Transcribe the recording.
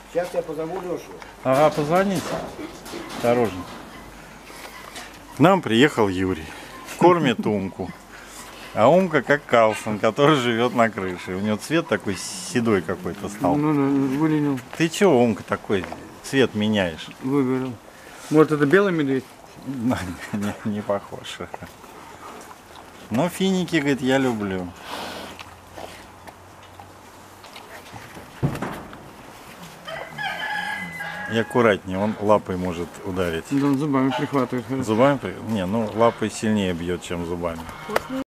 Сейчас я позову Лешу. Ага, позвоните. Осторожно. К нам приехал Юрий. Кормит Умку. А Умка как Карлсон, который живет на крыше. У него цвет такой седой какой-то стал. Ну, выленил. Ты чего, Умка, такой цвет меняешь? Выгорел. Может, это белый медведь? Не похож. Но финики, говорит, я люблю. И аккуратнее, он лапой может ударить. Да, он зубами прихватывает. Зубами? Не, ну лапой сильнее бьет, чем зубами.